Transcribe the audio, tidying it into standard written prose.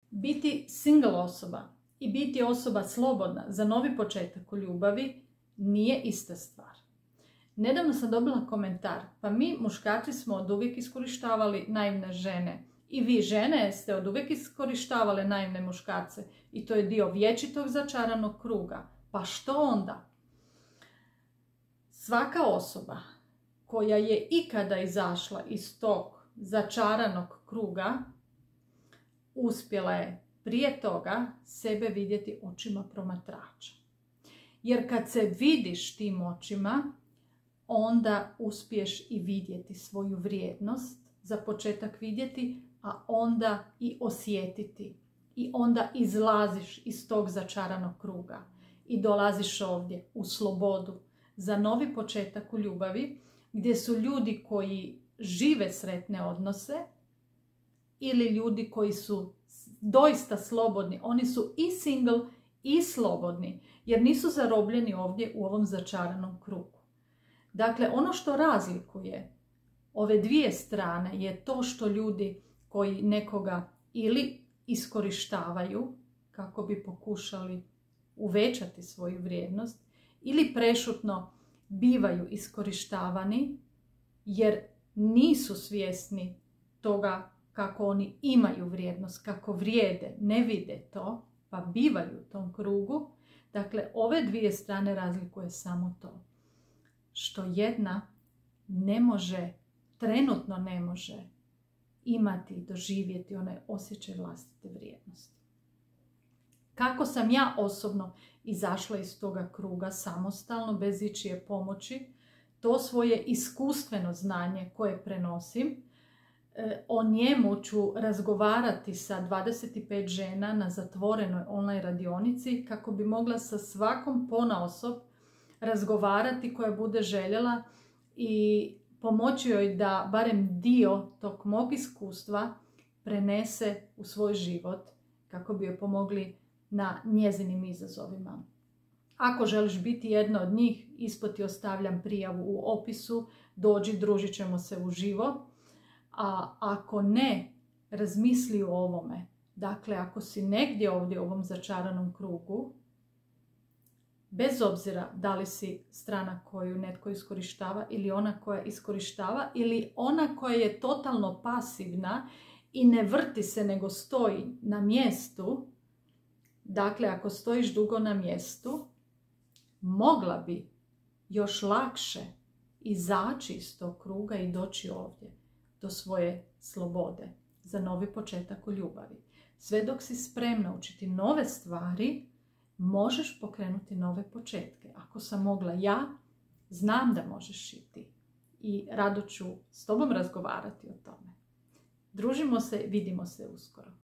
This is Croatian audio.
Biti single osoba i biti osoba slobodna za novi početak u ljubavi nije ista stvar. Nedavno sam dobila komentar, pa mi muškarci smo oduvijek iskorištavali naivne žene. I vi žene ste oduvijek iskorištavale naivne muškarce i to je dio vječitog začaranog kruga. Pa što onda? Svaka osoba koja je ikada izašla iz tog začaranog kruga uspjela je prije toga sebe vidjeti očima promatrača. Jer kad se vidiš tim očima, onda uspiješ i vidjeti svoju vrijednost, za početak vidjeti, a onda i osjetiti. I onda izlaziš iz tog začaranog kruga i dolaziš ovdje u slobodu za novi početak u ljubavi, gdje su ljudi koji žive sretne odnose ili ljudi koji su doista slobodni. Oni su i single i slobodni, jer nisu zarobljeni ovdje u ovom začaranom krugu. Dakle, ono što razlikuje ove dvije strane je to što ljudi koji nekoga ili iskorištavaju kako bi pokušali uvećati svoju vrijednost ili prešutno bivaju iskorištavani jer nisu svjesni toga kako oni imaju vrijednost, kako vrijede, ne vide to, pa bivaju u tom krugu. Dakle, ove dvije strane razlikuje samo to što jedna ne može, trenutno ne može imati i doživjeti onaj osjećaj vlastite vrijednosti. Kako sam ja osobno izašla iz toga kruga samostalno, bez ičije pomoći, to svoje iskustveno znanje koje prenosim, o njemu ću razgovarati sa 25 žena na zatvorenoj online radionici kako bi mogla sa svakom ponaosob razgovarati koja bude željela i pomoći joj da barem dio tog mog iskustva prenese u svoj život kako bi joj pomogli na njezinim izazovima. Ako želiš biti jedna od njih, ispod ti ostavljam prijavu u opisu, dođi, družit ćemo se uživo. A ako ne, razmisli o ovome. Dakle, ako si negdje ovdje u ovom začaranom krugu, bez obzira da li si strana koju netko iskorištava ili ona koja iskorištava ili ona koja je totalno pasivna i ne vrti se nego stoji na mjestu, dakle, ako stojiš dugo na mjestu, mogla bi još lakše izaći iz tog kruga i doći ovdje do svoje slobode za novi početak u ljubavi. Sve dok si spremna učiti nove stvari, možeš pokrenuti nove početke. Ako sam mogla ja, znam da možeš i ti. I rado ću s tobom razgovarati o tome. Družimo se, vidimo se uskoro.